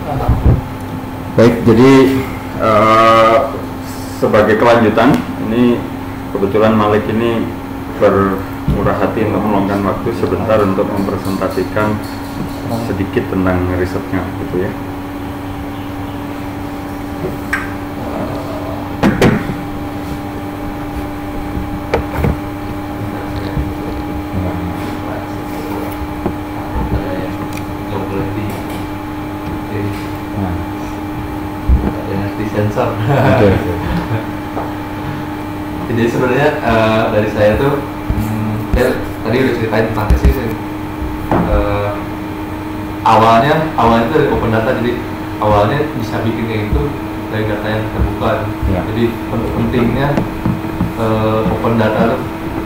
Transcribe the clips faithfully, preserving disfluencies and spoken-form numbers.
Baik, jadi uh, sebagai kelanjutan, ini kebetulan Malik ini bermurah hati untuk meluangkan waktu sebentar untuk mempresentasikan sedikit tentang risetnya, gitu ya. Sensor. Okay. Jadi sebenarnya uh, dari saya tuh, hmm, saya tadi udah ceritain tentang tesis. Uh, awalnya, awalnya itu dari open data. Jadi awalnya bisa bikin kayak gitu dari data yang terbuka. Yeah. Jadi pentingnya uh, open data tuh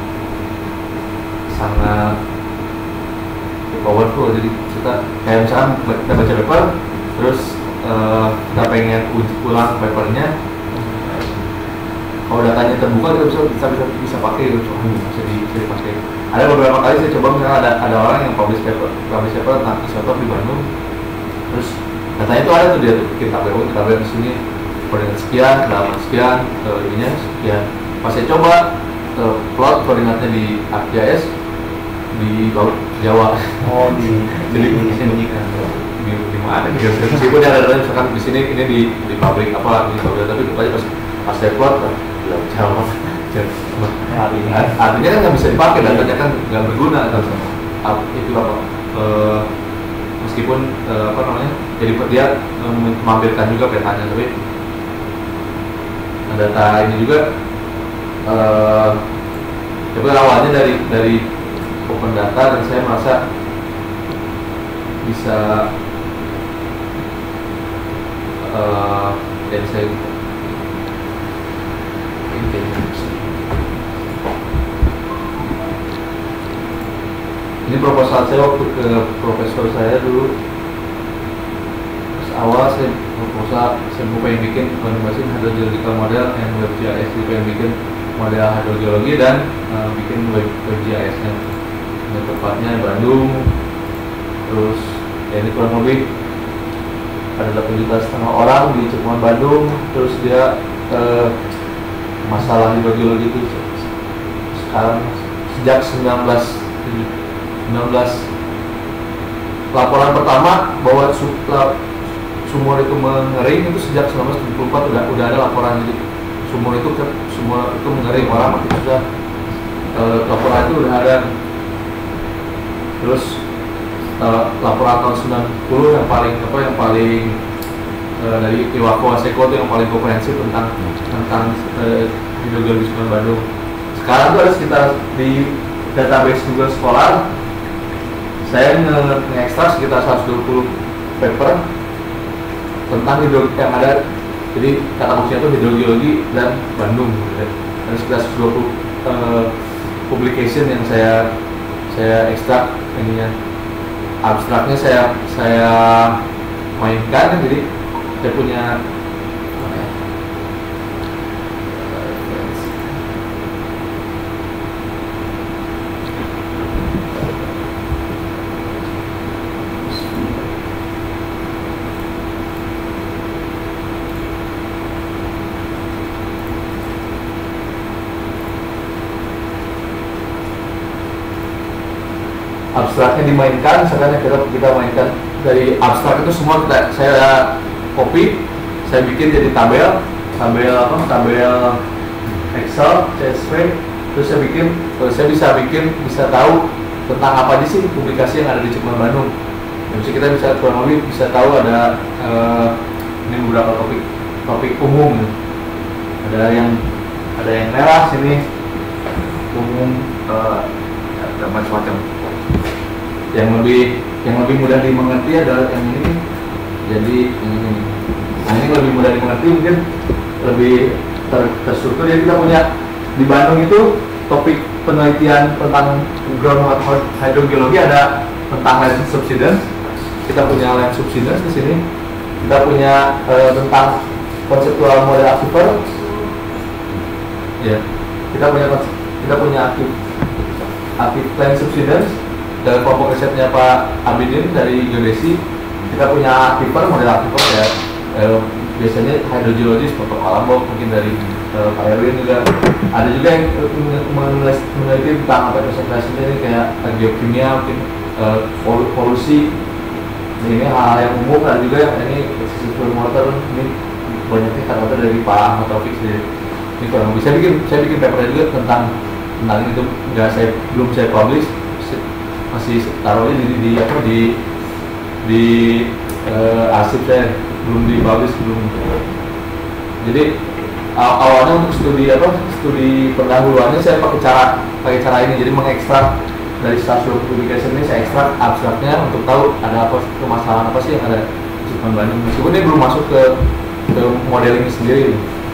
sangat powerful. Jadi kita kayak misalkan kita baca paper, terus Uh, kita pengen uji ulang papernya, kalau datanya terbuka kita bisa bisa bisa, bisa pakai gitu, bisa, di, bisa dipakai. Ada beberapa kali saya coba, misalnya ada ada orang yang publish paper publish paper tentang isotop di Bandung, terus datanya itu ada tuh, dia tuh bikin tabel, tabel di sini koordinat sekian, kedalaman sekian, uh, ininya sekian. Pas saya coba uh, plot koordinatnya di ArcGIS di Laut Jawa. Oh, di jadi disembunyikan di, di mana gitu. Meskipun ada ada misalkan di sini ini di di pabrik apa di pabrik, tapi kita pas pas saya plot Laut Jawa. Artinya kan nggak bisa dipakai, datanya kan nggak berguna kan. Itu apa? Uh, meskipun uh, apa namanya? Jadi dia memampirkan juga petanya, tapi data ini juga uh, coba awalnya dari dari open data, dan saya merasa bisa uh, dan saya ini proposal saya waktu ke profesor saya dulu. Terus awal saya proposal, saya mau pengen bikin animasi hydrogeological model and WebGIS, saya pengen bikin model hidrogeologi dan uh, bikin web WebGIS-nya. Ini tempatnya Bandung, terus ya ini kurang lebih ada delapan juta setengah orang di Cekungan Bandung. Terus dia eh, masalah hidrogeologi itu sekarang sejak sembilan belas laporan pertama bahwa sumur itu mengering itu sejak seribu sembilan ratus tujuh puluh empat udah udah ada laporan. Jadi sumur itu sumur itu mengering, orang mati sudah, eh, laporan itu udah ada. Terus uh, laporan tahun sembilan puluh yang paling apa yang paling uh, dari Iwako Aseko itu yang paling komprehensif tentang tentang uh, hidrogeologi Sungai Bandung. Sekarang tuh ada sekitar di database Google Scholar, saya nge-extract sekitar seratus dua puluh paper tentang hidrogeologi yang ada. Jadi kata maksudnya itu hidrogeologi dan Bandung. Gitu. Ada sekitar seratus dua puluh uh, publication yang saya saya ekstrak ininya, abstraknya saya saya mainkan. Jadi saya punya abstraknya dimainkan. Misalkan kita kita mainkan dari abstrak itu semua kita saya copy, saya bikin jadi tabel, tabel apa? Tabel Excel, C S V. Terus saya bikin, terus saya bisa bikin, bisa tahu tentang apa aja sih publikasi yang ada di Cekungan Bandung. Jadi kita bisa kurang lebih bisa tahu ada uh, ini beberapa topik topik umum. Ada yang ada yang merah sini umum, uh, ada macam-macam. Yang lebih yang lebih mudah dimengerti adalah yang ini. Jadi ini, nah ini lebih mudah dimengerti, mungkin lebih ter, terstruktur. Jadi kita punya di Bandung itu topik penelitian tentang groundwater hydrogeologi, ada tentang land subsidence. Kita punya land subsidence di sini. Kita punya eh, tentang konseptual model aquifer. Ya, kita punya kita punya aktif aktif land subsidence dari kelompok risetnya Pak Abidin dari geodesi. kita punya aktiver, model aktiver ya eh, biasanya hydrogeologis untuk Alambok, mungkin dari uh, Pak Erwin juga ada juga yang meneliti tentang apa konsentrasinya ini kayak geokimia, mungkin uh, polusi. Ini hal-hal yang umum, ada juga yang ini sisi fuel motor, ini banyaknya kata-kata dari Pak Ahmad Taufik sendiri. Ini kalau bisa bikin, saya bikin papernya juga tentang tentang itu, nggak saya belum saya publish, masih taruhnya di di apa di di uh, arsip saya, belum dipublish belum. Jadi aw awalnya untuk studi apa studi pendahuluannya saya pakai cara pakai cara ini, jadi mengekstrak dari Stasiun Publication ini saya ekstrak abstraknya untuk tahu ada apa permasalahan apa sih yang ada di Jepang Bandung, meskipun dia belum masuk ke ke modeling sendiri.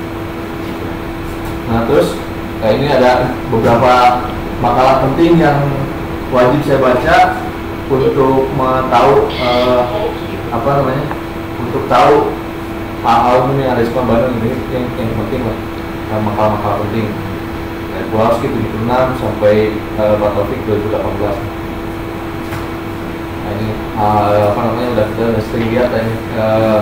Nah terus kayak ini ada beberapa makalah penting yang wajib saya baca untuk mengetahui uh, apa namanya untuk tahu hal-hal yang ada di Jepang Bandung ini yang yang penting lah, makalah-makalah penting. Pulau tujuh puluh enam sampai uh, Pak Taufik dua ribu delapan belas. Nah ini uh, apa namanya udah kita udah sering lihat ya ini uh,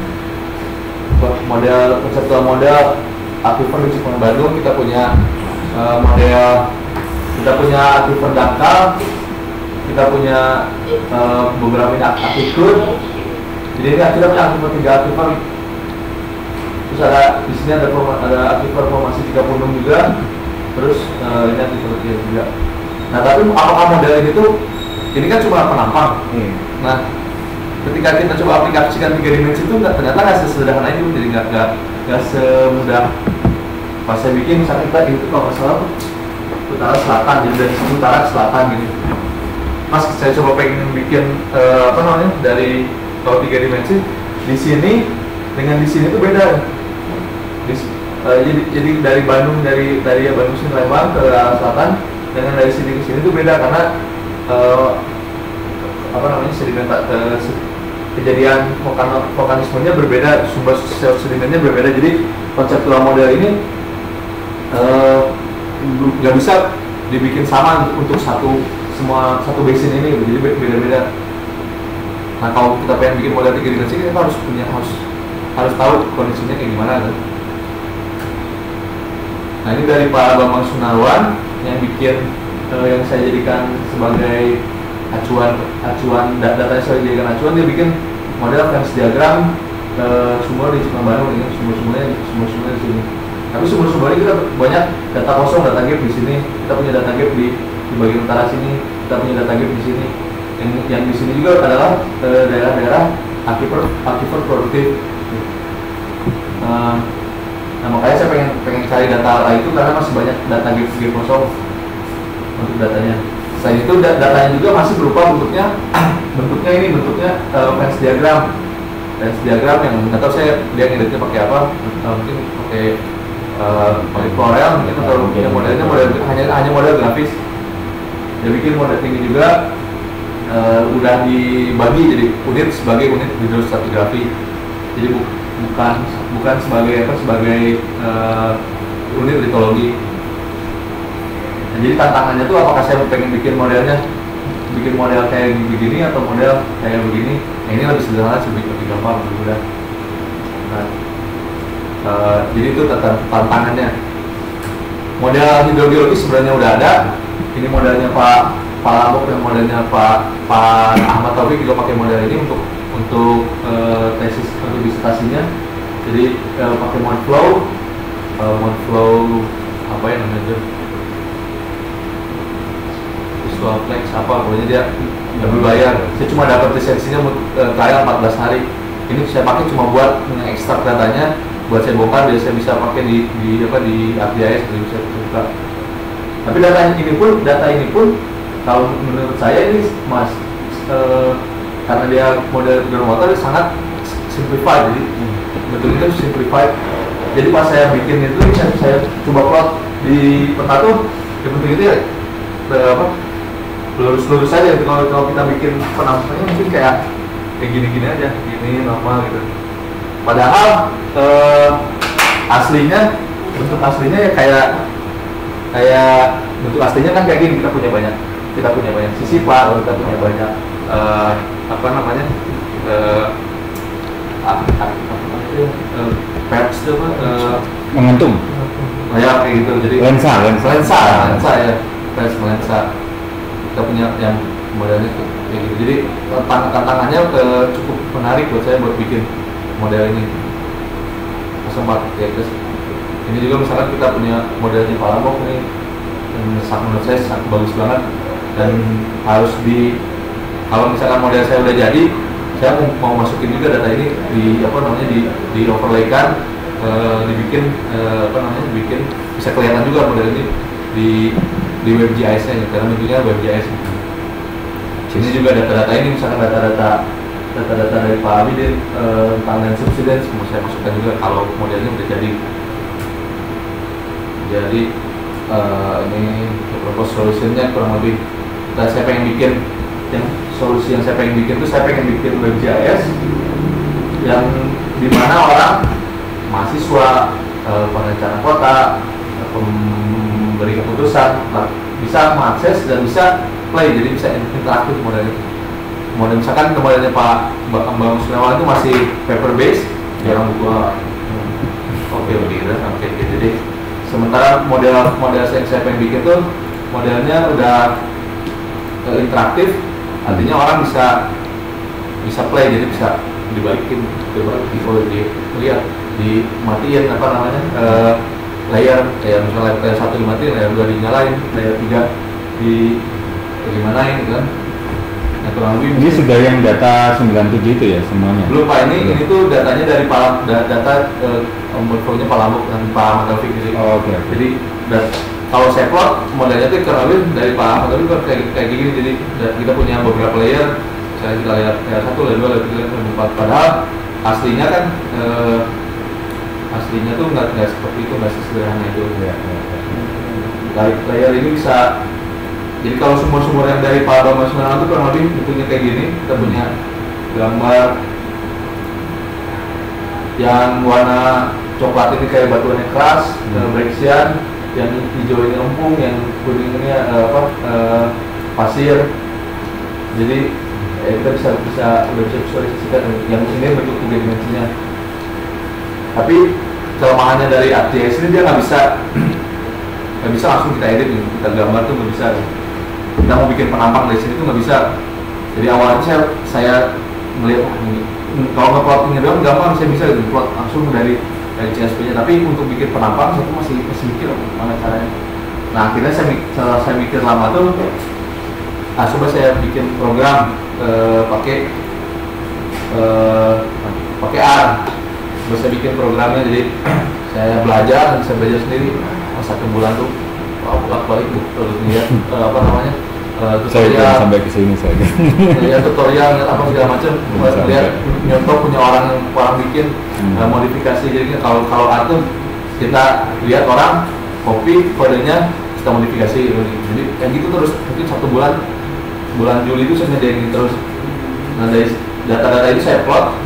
model konseptual model aktiver di Jepang Bandung. Kita punya uh, model kita punya aktiver dangkal, kita punya uh, beberapa aktiver. Jadi ini kita punya aktiver tiga aktiver. Terus ada di sini ada ada aktiver formasi tiga puluh enam juga. Terus uh, ini aktiver tiga juga. Nah tapi apakah model ini tuh ini kan cuma penampang. Hmm. Nah ketika kita coba aplikasikan tiga dimensi itu nggak, ternyata nggak sesederhana itu, jadi nggak nggak nggak semudah pas saya bikin. Misalnya kita itu kalau nggak salah utara selatan, jadi dari utara ke selatan gitu. Mas saya coba pengen bikin uh, apa namanya dari kalau tiga dimensi di sini dengan di sini tuh beda. Di, uh, jadi, jadi dari Bandung dari dari Bandung sini Lembang ke arah selatan dengan dari sini ke sini tuh beda karena uh, apa namanya sedimen uh, kejadian vulkan vulkanismenya berbeda, sumber sedimennya berbeda. Jadi konseptual model ini nggak uh, bisa dibikin sama untuk satu semua satu basin ini, jadi beda-beda. Nah kalau kita pengen bikin model tiga dimensi kita harus punya harus harus tahu kondisinya kayak gimana kan. Nah ini dari Pak Bambang Sunarwan yang bikin uh, yang saya jadikan sebagai acuan acuan datanya saya jadikan acuan. Dia bikin model Venn diagram uh, sumber di Jepang Bandung ini, sumber-sumbernya sumber-sumbernya di sini. Tapi sumber-sumbernya kita banyak data kosong, data gap di sini. Kita punya data gap di, di bagian utara sini. Kita punya data gap di sini. Yang yang di sini juga adalah daerah-daerah uh, aquifer aquifer produktif. Uh, nah makanya saya pengen pengen cari data itu karena masih banyak data gap gap kosong untuk datanya. Selain itu datanya juga masih berupa bentuknya bentuknya ini bentuknya uh, Venn diagram. Venn diagram yang nggak tahu saya lihat editnya pakai apa, uh, mungkin pakai uh, pakai Corel mungkin atau yang modelnya model hanya hanya model grafis. Dia bikin model tinggi juga, uh, udah dibagi jadi unit sebagai unit hidrostratigrafi. Jadi bu, bukan bukan sebagai apa sebagai uh, unit litologi. Nah, jadi tantangannya tuh apakah saya pengen bikin modelnya bikin model kayak begini atau model kayak begini. Nah, ini lebih sederhana, lebih lebih gampang, lebih mudah. Nah, uh, jadi itu tantangannya. Model hidrogeologi sebenarnya udah ada. Ini modelnya Pak Pak Lambok dan modelnya Pak Pak Ahmad Taufik juga pakai model ini untuk untuk uh, tesis untuk disertasinya. Jadi uh, pakai mode flow, uh, mode flow apa ya namanya itu? Visual flex apa? Pokoknya dia nggak berbayar. Saya cuma dapat lisensinya uh, trial empat belas hari. Ini saya pakai cuma buat mengekstrak datanya, buat saya bongkar, biar saya bisa pakai di di apa di A P I S, jadi bisa buka. Tapi data ini pun data ini pun kalau menurut saya ini mas uh, karena dia model groundwater sangat simplified, jadi betul itu simplified. Jadi pas saya bikin itu saya, saya coba plot di peta tuh ya bentuk itu ya apa lurus-lurus saja. Kalau kalau kita bikin penampakannya mungkin kayak kayak gini-gini aja, gini normal gitu. Padahal eh, aslinya bentuk aslinya ya kayak kayak bentuk aslinya kan kayak gini. Kita punya banyak kita punya banyak sisipan, kita punya banyak eh, apa namanya uh, apa apa itu uh, patch itu apa uh, mengentung oh ya kayak gitu, jadi lensa lensa lensa lensa ya patch lensa kita punya yang modelnya kayak gitu, jadi tantangannya uh, cukup menarik buat saya buat bikin model ini sempat ya terus ini juga misalkan kita punya modelnya Palambok nih yang menurut saya sangat bagus banget dan harus di kalau misalkan model saya udah jadi saya mau, mau masukin juga data ini di apa namanya di di overlaykan e, dibikin e, apa namanya dibikin bisa kelihatan juga model ini di di WebGIS-nya gitu, karena bentuknya WebGIS. Ini juga data-data ini misalkan data-data data-data dari Pak Abidin e, tentang land subsidence mau saya masukkan juga kalau modelnya udah jadi. Jadi e, ini proposed solutionnya kurang lebih dan saya pengen bikin yang solusi yang saya pengen bikin itu saya pengen bikin WebGIS yang dimana orang mahasiswa e, perencana kota pemberi keputusan bisa mengakses dan bisa play, jadi bisa interaktif modelnya. Model misalkan modelnya Pak Bang Sunawan itu masih paper based, jarang buku. Oke oke oke jadi sementara model model yang saya pengen bikin tuh modelnya udah uh, interaktif, artinya orang bisa bisa play, jadi bisa dibalikin coba di lihat dimatiin apa namanya uh, layer kayak misalnya layer satu dimatiin, layer dua dinyalain, layer tiga di gimanain gitu kan. Nah, kurang lebih ini sudah yang data sembilan puluh tujuh itu ya semuanya? Belum Pak, ini, ini tuh datanya dari Palam, data workflow-nya Palambok dan Pak Magalvik jadi, oh, okay. jadi dan kalau saya plot modelnya tuh kurang lebih dari Pak Magalvik kayak, kayak gini, jadi kita punya beberapa layer, misalnya kita lihat layer satu, layer dua, layer tiga, layer empat, padahal aslinya kan eh, aslinya tuh nggak nggak seperti itu, nggak sesederhana itu ya, ya, ya. Layer ini bisa. Jadi kalau sumber-sumber yang dari Pak Bambang Sunawan itu kurang lebih bentuknya kayak gini, kita punya gambar yang warna coklat ini kayak batuannya keras, hmm. Brexian, yang hijau ini lempung, yang kuning ini uh, apa uh, pasir. Jadi eh, kita bisa bisa udah bisa visualisasikan yang ini bentuk tiga dimensinya. Tapi kelemahannya dari ArcGIS ini dia nggak bisa nggak bisa langsung kita edit, kita gambar tuh nggak bisa. Kita mau bikin penampang dari sini tuh nggak bisa. Jadi awalnya saya, saya melihat oh, ini kalau nge-plottingnya doang gampang, saya bisa gitu, plot langsung dari dari C S P-nya. Tapi untuk bikin penampang saya tuh masih masih mikir mana caranya. Nah akhirnya saya setelah saya mikir lama tuh, nah coba saya bikin program eh, pakai eh, pakai R. Coba saya bikin programnya, jadi saya belajar, saya belajar sendiri satu bulan tuh. Bolak balik bu, terus lihat uh, apa namanya uh, tutorial saya sampai ke sini saya lihat tutorial lihat apa segala macam, lihat nyontoh punya orang yang orang bikin hmm. uh, modifikasi. Jadi kalau kalau art kita lihat orang copy kodenya kita modifikasi, jadi kayak gitu terus mungkin satu bulan bulan Juli itu saya ngerjain terus. Nah dari data-data ini saya plot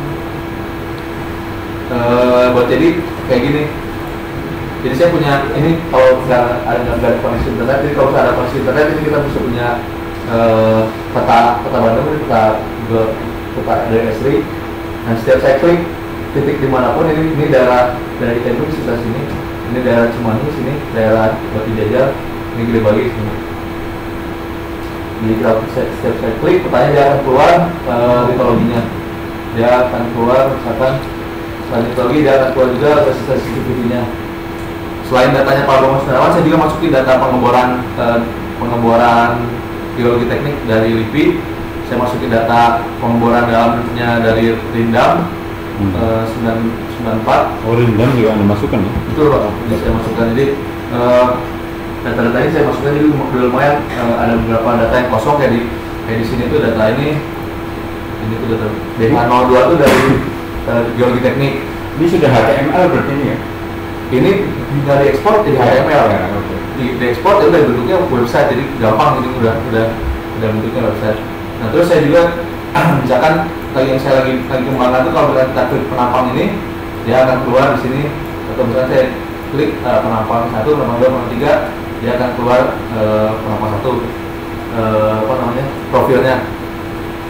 uh, buat jadi kayak gini. Jadi saya punya ini kalau nggak ada nggak koneksi internet, jadi kalau ada koneksi internet ini kita bisa punya uh, peta peta Bandung, ini peta peta dari Esri. Nah setiap saya klik titik dimanapun ini ini daerah dari Ibu di sebelah sini, ini daerah Cimahi sini, daerah Batu Jajar, ini Gede Bagi sini. Jadi kita setiap saya klik petanya dia akan keluar uh, litologinya, dia akan keluar misalkan selain litologi dia akan keluar juga basis-basis C C T V-nya. Selain datanya Pak Bambang Sunawan, saya juga masukin data pengeboran eh, pengeboran geologi teknik dari L I P I. Saya masukin data pengeboran dalamnya dari Rindam hmm. eh, sembilan sembilan empat. Oh Rindam juga Anda masukkan ya? Betul Pak, jadi saya masukkan. Jadi eh, data-data ini saya masukkan, jadi lumayan eh, ada beberapa data yang kosong kayak di kayak di sini tuh data ini ini tuh data D H nol dua tuh dari eh, geologi teknik. Ini sudah H T M L berarti ini ya? Ini bisa diekspor jadi H T M L ya, okay. Di, diekspor ya udah bentuknya website, jadi gampang, ini udah udah udah bentuknya website. Nah terus saya juga misalkan lagi yang saya lagi lagi kembangkan tuh kalau kita klik penampang ini dia akan keluar di sini, atau misalnya saya klik uh, penampang satu, penampang dua, penampang tiga, dia akan keluar uh, penampang satu uh, apa namanya profilnya.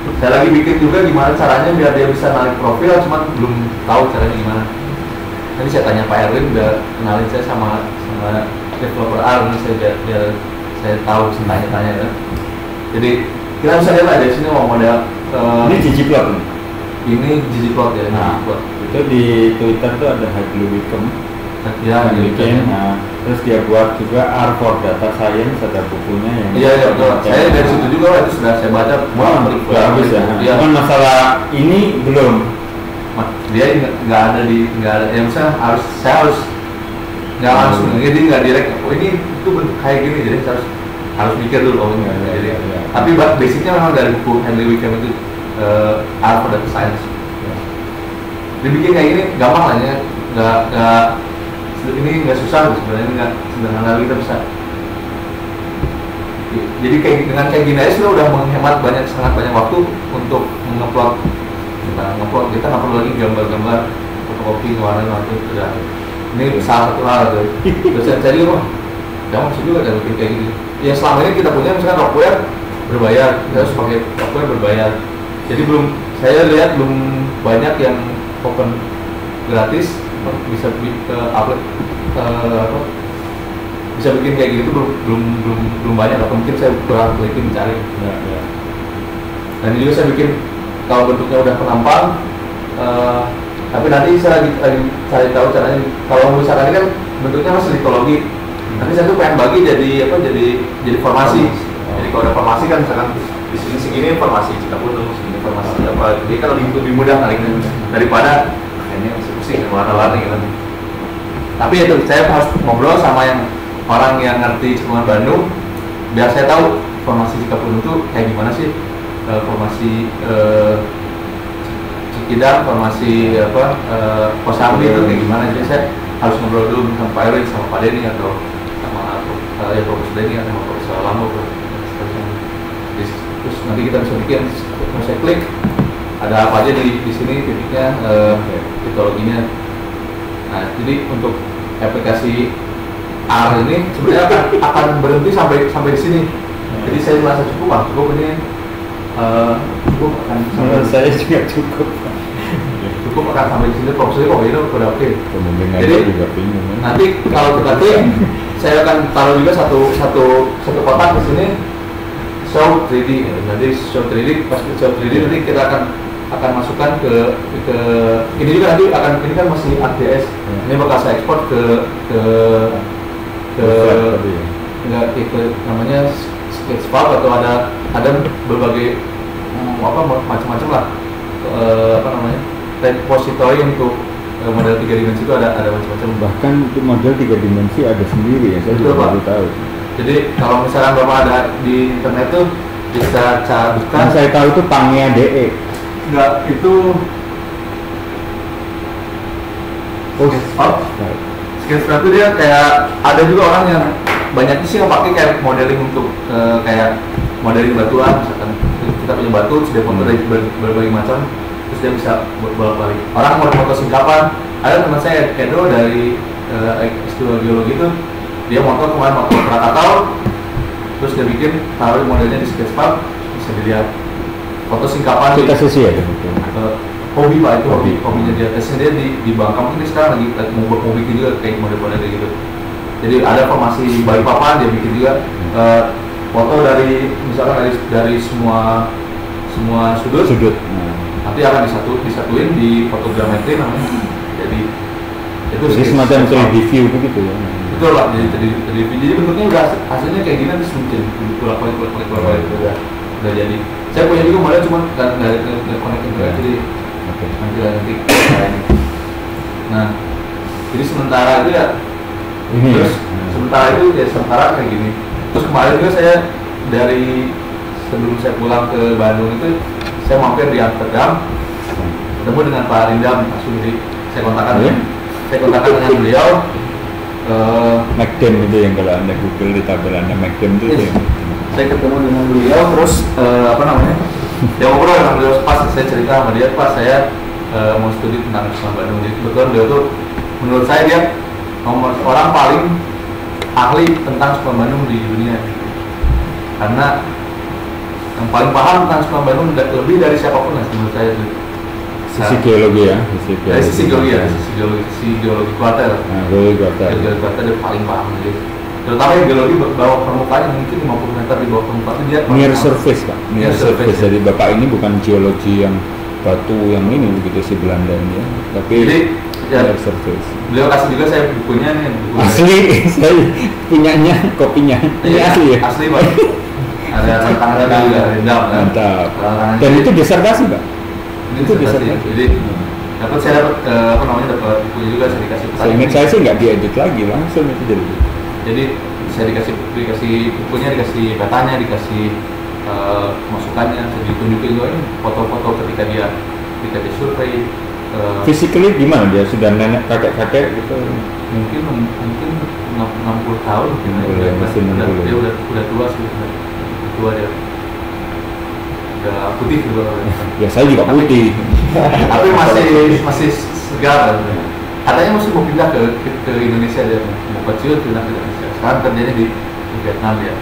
Saya lagi bikin juga gimana caranya biar dia bisa narik profil, cuman belum tahu caranya gimana. Nanti saya tanya Pak Erwin, biar kenalin saya sama sama developer R, ini saya biar, biar saya tahu tanya-tanya kan. Jadi kita bisa lihat aja sini mau model uh, ini ggplot nih. Ini ggplot ya. Nah, ggplot. Itu di Twitter tuh ada Hadley Wickham. Ya, bikin. Nah, terus dia buat juga R for Data Science, ada bukunya yang. Iya, iya betul. Saya dari situ juga itu sudah saya baca. Wah, bagus ya. Ya. Cuman masalah ini belum. Dia nggak ada di nggak ada. Yang saya harus saya harus nggak langsung, jadi nggak direct. Oh ini itu bentuk kayak gini, jadi harus harus mikir dulu. Oh ini nggak jadi. Tapi basicnya memang dari buku Hadley Wickham itu uh, R for Data Science. Dibikin kayak gini gampang lah ya, nggak nggak ini nggak susah sebenarnya, nggak sederhana kita bisa. Jadi kayak dengan kayak gini aja sudah udah menghemat banyak sangat banyak waktu untuk mengupload. Kita ngupload, kita nggak perlu lagi gambar-gambar fotokopi warna waktu sudah. Ini salah satu hal tuh. Terus saya cari kok, jangan masih juga ada bikin kayak gini. Ya selama ini kita punya misalkan Rockware berbayar, kita harus pakai Rockware berbayar. Jadi belum, saya lihat belum banyak yang open gratis bisa ke upload uh, apa bisa bikin kayak gitu belum belum belum belum banyak atau mungkin saya kurang teliti mencari ya, ya. Dan juga saya bikin kalau bentuknya udah penampang uh, tapi nanti saya lagi, lagi cari tahu caranya. Kalau misalkan ini kan bentuknya masih litologi, nanti saya tuh pengen bagi jadi apa jadi jadi formasi. Oh. Jadi kalau ada formasi kan misalkan di sini segini formasi Cikapundung, segini formasi apa, jadi kalau lebih mudah nariknya daripada ini masih pusing warna-warni gitu. Tapi itu saya harus ngobrol sama yang orang yang ngerti Cekungan Bandung biar saya tahu formasi Cikapundung itu kayak gimana sih, e, formasi e, Cikidang, formasi apa e, Kosambi itu kayak gimana. Jadi saya harus ngobrol dulu sama Pak Erwin, sama Pak Denny atau sama e, ya Profesor Denny atau sama Profesor Lambo. Terus nanti kita bisa bikin, saya klik ada apa aja di di sini titiknya, uh, litologinya. Nah, jadi untuk aplikasi R ini sebenarnya akan, akan berhenti sampai sampai di sini. Jadi saya merasa cukup, ah, cukup ini uh, cukup akan sampai. Saya juga cukup. Cukup akan sampai di sini. Profesornya kok ini udah oke. Jadi juga bingung. Nanti kalau kita klik, saya akan taruh juga satu satu satu kotak di sini. Show tiga D. Nanti show tiga D, pas show tiga D nanti kita akan akan masukkan ke ke ini juga nanti akan, ini kan masih A R T S, hmm. Ini bakal saya ekspor ke ke ke enggak ke, ke namanya Sketchfab atau ada ada berbagai hmm, apa macam-macam lah e, apa namanya repository untuk e, model tiga dimensi itu ada ada macam-macam. Bahkan untuk model tiga dimensi ada sendiri ya, saya juga baru tahu. Jadi kalau misalkan Bapak ada di internet tuh bisa cari bukan. Yang saya tahu itu Pangea D E. Enggak, itu oh, Sketchfab. Sketchfab itu dia kayak ada juga orang yang banyak sih yang pakai kayak modeling untuk uh, kayak modeling batuan, misalkan kita punya batu, sudah foto dari ber, berbagai macam, terus dia bisa bolak-balik. Orang mau foto singkapan, ada teman saya Edo dari uh, S dua geologi itu, dia motor kemarin motor Krakatau, terus dia bikin taruh modelnya di Sketchfab, bisa dilihat. Foto singkapan kita sesi ya uh, hobi Pak, itu hobi hobinya dia. Tesnya dia di di Bangka mungkin sekarang lagi, lagi mau mau bikin juga kayak model-model kayak gitu. Jadi ada formasi Balikpapan dia bikin juga, uh, foto dari misalkan dari dari semua semua sudut sudut nanti akan disatu disatuin di fotogrametri namanya. Jadi itu jadi semacam tiga D view begitu ya. Betul Pak, jadi tiga D view. Jadi bentuknya udah hasilnya kayak gini, terus mungkin bolak-balik bolak-balik bolak-balik itu udah udah jadi. Saya punya juga model cuma nggak nggak connect juga, jadi okay. nanti nanti nah jadi sementara itu ya ini terus ya. Sementara itu ya sementara kayak gini. Terus kemarin juga saya dari sebelum saya pulang ke Bandung itu saya mampir di Amsterdam, ketemu dengan Pak Rindam Asuri. Saya kontakkan ya? saya kontakkan dengan beliau. Uh, McDem itu yang kalau anda Google di tabel anda McDem itu yes. Saya ketemu dengan beliau terus uh, apa namanya ya ngobrol dengan beliau, pas saya cerita sama dia, pas saya uh, mau studi tentang Cekungan Bandung. Jadi kebetulan beliau tuh menurut saya dia nomor orang paling ahli tentang Cekungan Bandung di dunia, karena yang paling paham tentang Sunan Bandung lebih dari siapapun lah menurut saya itu. Sisi geologi ya, sisi geologi. Dari sisi geologi ya, sisi geologi, sisi geologi kuarter. Nah, geologi kuarter. Geologi kuarter dia paling paham jadi. Terutama yang geologi bawah permukaan mungkin lima puluh meter di bawah permukaan itu dia near surface Pak, near, near surface. surface. Jadi Bapak ini bukan geologi yang batu yang ini begitu si Belanda ini ya, tapi jadi, near ya, surface. Beliau kasih juga saya bukunya nih. Buku asli, saya punyanya kopinya. Ini ya, asli ya. Asli Pak. Ada tantangannya juga, rendam kan. Mantap. Dan itu disertasi Pak. Ini itu disertasi. Jadi dapat saya dapat uh, apa namanya dapat buku juga saya dikasih. Saya ingat saya sih nggak diedit lagi langsung itu jadi. Jadi saya dikasih dikasih bukunya, dikasih petanya, dikasih uh, masukannya, saya ditunjukin juga ini foto-foto ketika dia ketika dia survei. Uh, Physically gimana dia sudah nenek kakek-kakek gitu? Mungkin mungkin enam puluh tahun mungkin ya, udah, udah, udah, dia udah udah tua sih, udah tua dia. Udah putih juga. Ya saya juga putih. Tapi masih masih segar. Katanya masih mau pindah ke ke, ke Indonesia dia, mau kecil pindah ke Indonesia. Sekarang kerjanya di, di Vietnam ya.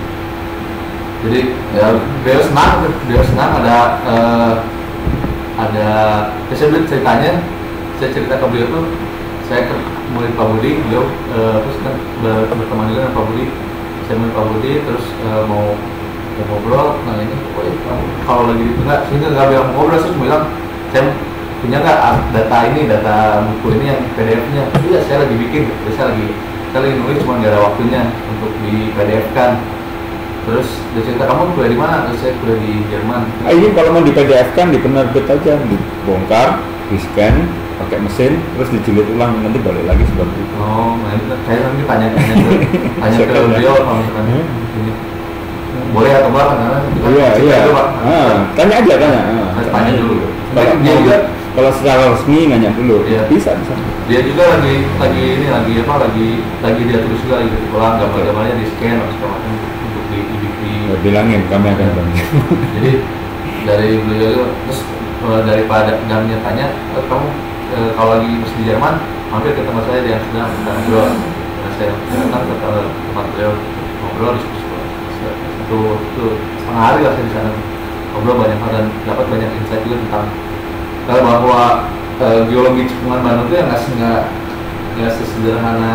Jadi ya beliau senang, beliau senang ada uh, ada. Saya beli ceritanya, saya cerita ke beliau tuh, saya ke mulai Pak Budi, beliau uh, terus kan berteman juga dengan Pak Budi. Saya mulai Pak Budi terus uh, mau mau ngobrol, nah ini, oh iya, kalau lagi itu enggak, sehingga nggak bilang ngobrol, terus bilang saya punya nggak data ini, data buku ini yang P D F-nya? Iya, saya lagi bikin, saya lagi saya lagi nulis, cuma nggak ada waktunya untuk di P D F-kan. Terus dia cerita, kamu kuliah di mana? Terus saya kuliah di Jerman. Ah, ini kalau mau di P D F-kan di penerbit aja, dibongkar, di scan, pakai mesin, terus dijilid ulang, nanti balik lagi seperti itu. Oh, nah itu saya nanti tanya tanya ke tanya ke beliau kalau misalkan ini boleh atau enggak, karena iya iya. Ah, tanya aja tanya. Saya tanya dulu. Kalau dia juga kalau secara resmi nanya dulu, ya bisa bisa. Dia juga lagi lagi ini lagi apa lagi lagi dia tulis juga lagi ulang gambar-gambarnya di scan atau segala macam untuk di di, di ya, bilangin kami akan ya. Bantu. Jadi dari beliau terus daripada damnya tanya, kamu e, kalau lagi masih di Jerman mampir ke tempat saya di Amsterdam kita ngobrol. Nah, saya datang ke tempat beliau ngobrol diskusi itu itu setengah hari lah saya di sana ngobrol banyak hal dan dapat banyak insight juga tentang kalau bahwa e, geologi cekungan Bandung itu yang nggak nggak nggak sesederhana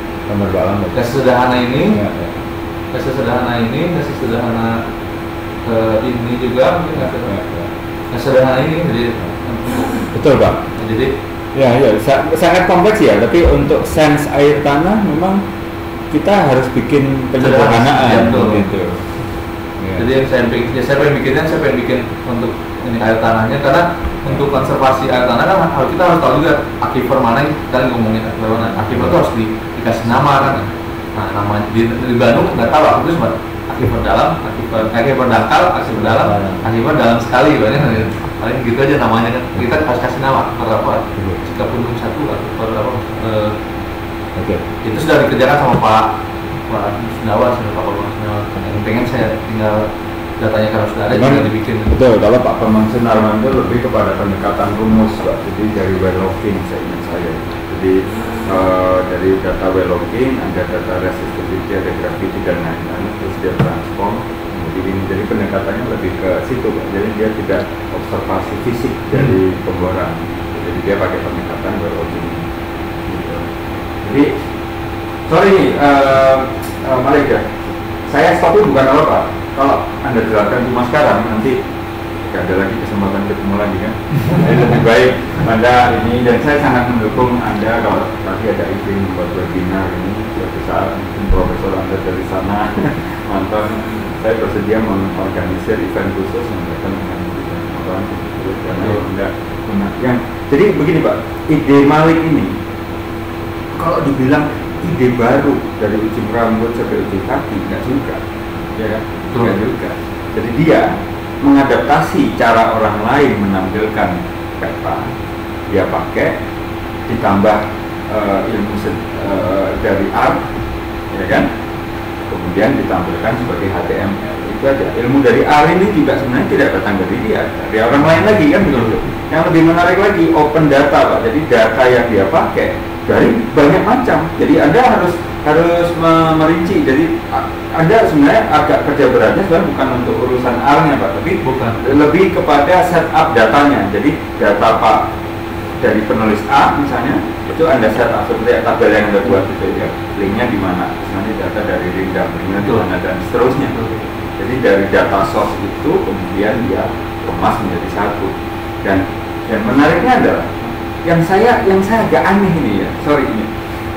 nggak sesederhana ini nggak ya, ya. sesederhana ini nggak sesederhana e, ini juga mungkin nggak ya, ya. sederhana ini jadi betul Pak. Jadi ya ya sangat kompleks ya, tapi untuk sains air tanah memang kita harus bikin penyederhanaan gitu. Ya. Jadi yang saya bikin, ya saya pengen bikinnya, saya pengen bikin untuk ini air tanahnya, karena untuk konservasi air tanah kan harus kita harus tahu juga aquifer mana yang kita ngomongin aquifer mana. Aquifer itu harus di, dikasih nama kan. Nah nama di, di Bandung nggak tahu aku cuma aquifer dalam, aquifer aquifer dangkal, aquifer dalam, aquifer dalam sekali banyak paling gitu aja namanya kan. Kita harus kasih nama per apa? Jika pundung satu atau per apa? Eh, Oke. Itu sudah dikerjakan sama Pak Pak Sundawa, sama Pak Bambang Sundawa. Yang pengen saya tinggal datanya kalau sudah ada tinggal dibikin. Betul, kalau Pak Bambang Sundawa itu lebih kepada pendekatan rumus Pak. Jadi dari well logging saya ingin saya. Jadi uh, dari data well logging ada data resistivity, ada gravity dan lain-lain, terus dia transform. Jadi ini jadi pendekatannya lebih ke situ Pak. Jadi dia tidak observasi fisik dari pemboran. Jadi dia pakai pendekatan well logging. Jadi, sorry nih, uh, uh, Malik ya, saya stop itu bukan apa-apa. Kalau Anda jelaskan cuma sekarang, nanti tidak ada lagi kesempatan ketemu lagi kan. Jadi lebih baik Anda ini, dan saya sangat mendukung Anda kalau nanti ada izin buat webinar ini, suatu saat mungkin profesor Anda dari sana, mantan, saya bersedia mengorganisir event khusus yang berkaitan dengan orang tersebut, karena Anda punya yang, jadi begini Pak, ide Malik ini, kalau dibilang ide baru dari ujung rambut sampai ujung kaki, enggak juga, ya kan? Enggak juga. Jadi dia mengadaptasi cara orang lain menampilkan peta, dia pakai ditambah uh, ilmu uh, dari art, ya kan? Kemudian ditampilkan sebagai H T M L. Itu aja. Ilmu dari art ini juga sebenarnya tidak datang dari dia, dari orang lain lagi kan begitu. Yang lebih menarik lagi open data Pak. Jadi data yang dia pakai dari banyak macam. Jadi Anda harus harus merinci. Jadi Anda sebenarnya agak kerja beratnya sebenarnya bukan untuk urusan A-nya Pak, tapi bukan, lebih kepada setup datanya. Jadi data Pak dari penulis A misalnya itu Anda setup seperti tabel yang Anda buat itu ya, linknya di mana, misalnya data dari Rindam, linknya di mana dan seterusnya. Jadi dari data source itu kemudian dia kemas menjadi satu. Dan yang menariknya adalah yang saya yang saya agak aneh ini ya, sorry ini.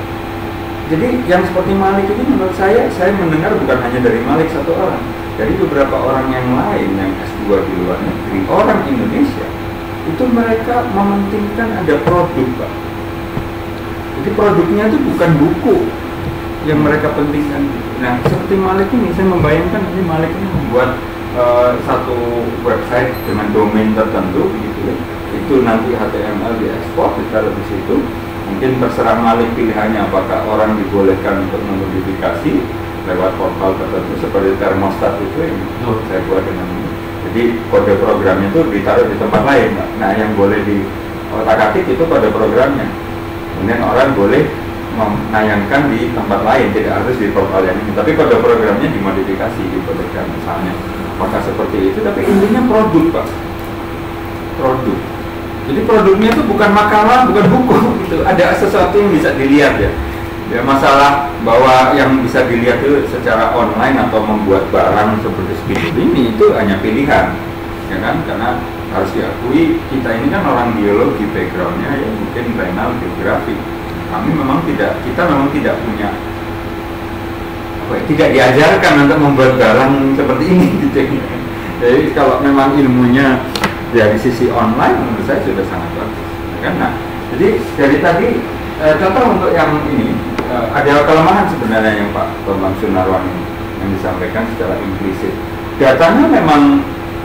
Jadi yang seperti Malik ini menurut saya, saya mendengar bukan hanya dari Malik satu orang, dari beberapa orang yang lain yang S dua di luar negeri, orang Indonesia, itu mereka mementingkan ada produk Pak. Jadi produknya itu bukan buku yang mereka pentingkan. Nah seperti Malik ini, saya membayangkan ini Malik ini membuat uh, satu website dengan domain tertentu gitu ya. Itu nanti H T M L diekspor, ditaruh di situ. Mungkin terserah Malik pilihannya apakah orang dibolehkan untuk memodifikasi lewat portal tertentu seperti termostat itu yang oh. saya buat dengan ini. Jadi kode programnya itu ditaruh di tempat lain. Nah yang boleh di otak-atik itu kode programnya. Kemudian orang boleh menayangkan di tempat lain, tidak harus di portal yang ini. Tapi kode programnya dimodifikasi, dibolehkan misalnya. Apakah seperti itu? Tapi intinya produk Pak. Produk. Jadi produknya itu bukan makalah, bukan buku gitu. Ada sesuatu yang bisa dilihat ya. Ya masalah bahwa yang bisa dilihat itu secara online atau membuat barang seperti speed ini itu hanya pilihan, ya kan? Karena harus diakui kita ini kan orang biologi backgroundnya ya, mungkin renal geografi. Kami memang tidak, kita memang tidak punya apa ya, tidak diajarkan untuk membuat barang seperti ini gitu. Jadi kalau memang ilmunya dari sisi online menurut saya sudah sangat bagus, kan? Nah, jadi dari tadi eh, contoh untuk yang ini eh, ada kelemahan sebenarnya yang Pak Bambang Sunarwan ini yang disampaikan secara implisit. Datanya memang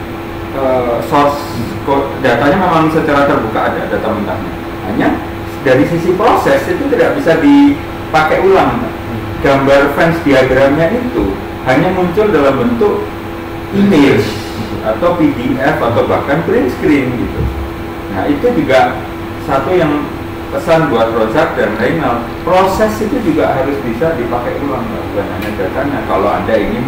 eh, source datanya memang secara terbuka ada data mentahnya. Hanya dari sisi proses itu tidak bisa dipakai ulang. Gambar Venn diagramnya itu hanya muncul dalam bentuk image atau P D F atau bahkan print screen gitu. Nah itu juga satu yang pesan buat Rozak dan Reynald, proses itu juga harus bisa dipakai ulang, bukan hanya datanya. Kalau Anda ingin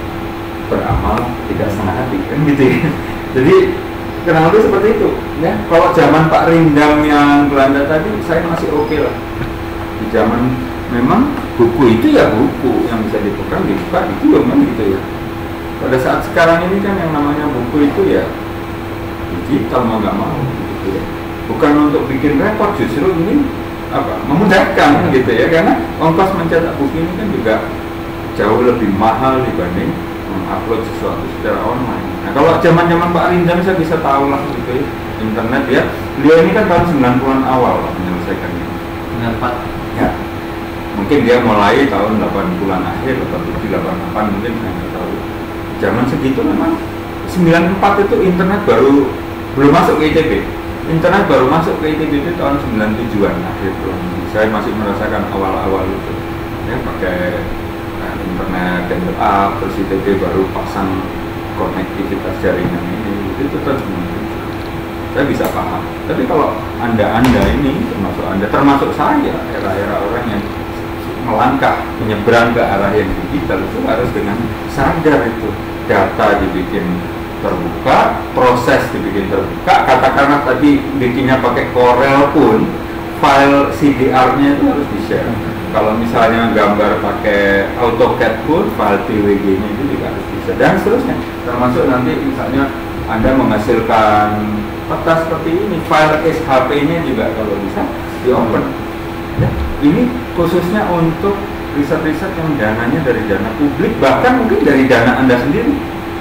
beramal tidak setengah hati kan gitu ya. Jadi kenal itu seperti itu ya. Kalau zaman Pak Rindam yang Belanda tadi saya masih oke okay lah. Di zaman memang buku itu ya buku yang bisa dibuka dibuka itu memang gitu ya. Pada saat sekarang ini kan yang namanya buku itu ya digital mau nggak mau gitu ya. Bukan untuk bikin repot, justru ini apa memudahkan gitu ya, karena ongkos mencetak buku ini kan juga jauh lebih mahal dibanding mengupload sesuatu secara online. Nah kalau zaman-zaman Pak Rindam saya bisa tahu lah gitu ya, internet ya. Beliau ini kan tahun sembilan puluhan awal lah menyelesaikan ini. sembilan puluh empat ya. Mungkin dia mulai tahun delapan puluhan akhir atau tujuh delapan delapan mungkin saya nggak tahu. Zaman segitu memang sembilan puluh empat itu internet baru belum masuk ke I T B. Internet baru masuk ke I T B itu tahun sembilan puluh tujuhan akhir tahun. Saya masih merasakan awal-awal itu. Ya pakai nah, internet dan up, terus I T B baru pasang konektivitas jaringan ini. Itu tahun sembilan puluh tujuh. Saya bisa paham. Tapi kalau Anda-anda ini termasuk Anda, termasuk saya, era-era orang yang melangkah menyeberang ke arah yang digital itu harus dengan sadar itu data dibikin terbuka, proses dibikin terbuka. Katakanlah tadi bikinnya pakai Corel pun file C D R-nya itu harus di-share. Kalau misalnya gambar pakai AutoCAD pun file P W G-nya itu juga harus di-share dan seterusnya. Termasuk nanti misalnya Anda menghasilkan peta seperti ini, file S H P-nya juga kalau bisa di-open. Ya, ini khususnya untuk riset-riset yang dananya dari dana publik, bahkan mungkin dari dana Anda sendiri,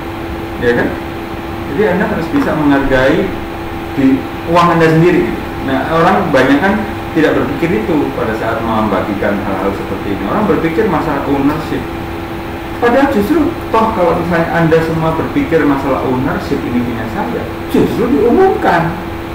ya kan? Jadi Anda harus bisa menghargai di uang Anda sendiri. Nah, orang banyak kan tidak berpikir itu pada saat membagikan hal-hal seperti ini. Orang berpikir masalah ownership. Padahal justru toh kalau misalnya Anda semua berpikir masalah ownership ini punya saya, justru diumumkan.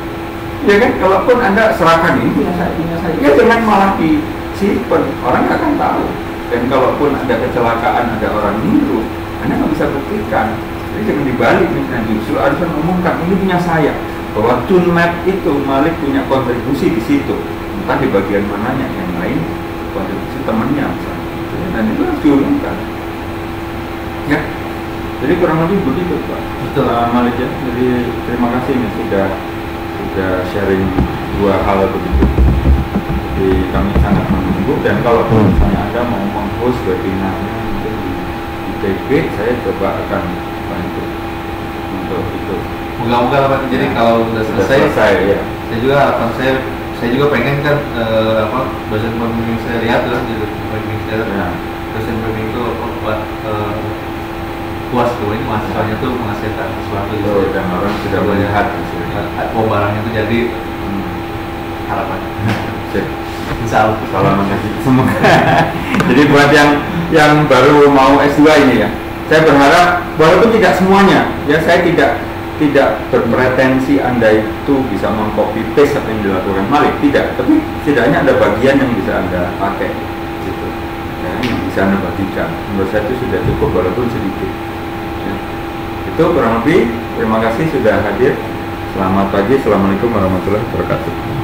Ya kan, kalaupun Anda serahkan ini punya saya, punya saya, ya jangan malah disimpan, orang nggak akan tahu. Dan kalaupun ada kecelakaan, ada orang niru, Anda nggak bisa buktikan. Jadi jangan dibalik, misalnya justru harus mengumumkan ini punya saya, bahwa TuneMap itu Malik punya kontribusi di situ, entah di bagian mananya, yang lain kontribusi temannya misalnya. dan itu harus diurungkan. Ya, jadi kurang lebih begitu Pak. Betul. Uh, Malik ya. Jadi terima kasih nih sudah sudah sharing dua hal begitu. Jadi kami sangat menunggu, dan kalau misalnya Anda mau meng-host webinarnya mungkin di, di T B, saya coba akan bantu untuk itu. Moga-moga lah Pak. Jadi Ya, kalau udah sudah selesai, selesai ya. saya juga akan saya saya juga pengen kan eh, apa dosen pembimbing saya lihat lah, jadi pembimbing saya Ya. dosen pembimbing itu apa buat eh, puas tuh ini mahasiswanya tuh menghasilkan sesuatu di Oh, situ. dan orang sudah Coba melihat ya, hasilnya. eh, oh barangnya itu jadi Hmm. harapan. Sip. Insya Allah. Salam mengasih semoga. Jadi buat yang yang baru mau S dua ini ya, saya berharap walaupun tidak semuanya, ya saya tidak tidak berpretensi Anda itu bisa mengcopy paste apa yang dilakukan Malik, tidak. Tapi setidaknya ada bagian yang bisa Anda pakai, gitu. Ya, yang bisa Anda bagikan. Menurut saya itu sudah cukup walaupun sedikit. Ya. Itu kurang lebih. Terima kasih sudah hadir. Selamat pagi. Assalamualaikum warahmatullahi wabarakatuh.